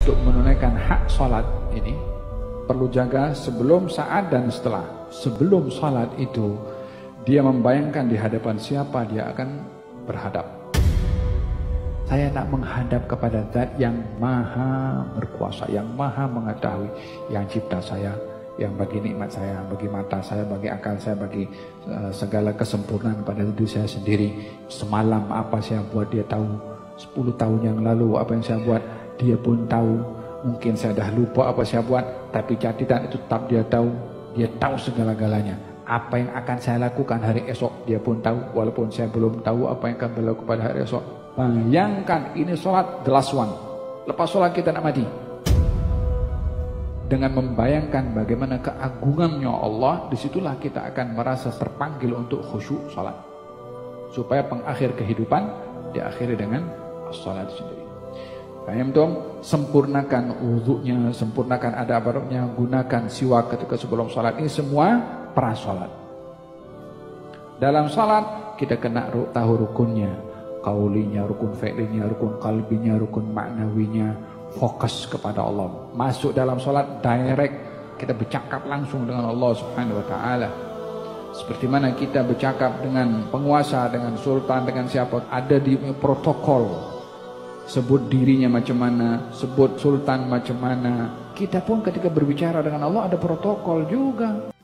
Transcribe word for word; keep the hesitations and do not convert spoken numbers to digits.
untuk menunaikan hak sholat ini perlu jaga sebelum, saat, dan setelah. Sebelum sholat itu dia membayangkan di hadapan siapa dia akan berhadap. Saya nak menghadap kepada Zat yang maha berkuasa, yang maha mengetahui, yang cipta saya, yang bagi nikmat saya, bagi mata saya, bagi akal saya, bagi uh, segala kesempurnaan pada diri saya sendiri. Semalam apa saya buat dia tahu, sepuluh tahun yang lalu apa yang saya buat dia pun tahu. Mungkin saya dah lupa apa saya buat, tapi catatan itu tetap dia tahu. Dia tahu segala-galanya. Apa yang akan saya lakukan hari esok dia pun tahu, walaupun saya belum tahu apa yang akan berlaku pada hari esok. Bayangkan ini sholat the last one. Lepas sholat kita nak mati. Dengan membayangkan bagaimana keagungannya Allah, disitulah kita akan merasa terpanggil untuk khusyuk sholat. Supaya pengakhir kehidupan diakhiri dengan sholat sendiri. Paham dong? Sempurnakan wudunya, sempurnakan adab-adabnya, gunakan siwak ketika sebelum sholat. Ini semua pra sholat. Dalam sholat kita kena tahu rukunnya. Kaulinya, rukun fi'linya, rukun kalbinya, rukun maknawinya. Fokus kepada Allah. Masuk dalam sholat direct, kita bercakap langsung dengan Allah Subhanahu wa ta'ala. Seperti mana kita bercakap dengan penguasa, dengan sultan, dengan siapa, ada di protokol. Sebut dirinya macam mana, sebut sultan macam mana. Kita pun ketika berbicara dengan Allah ada protokol juga.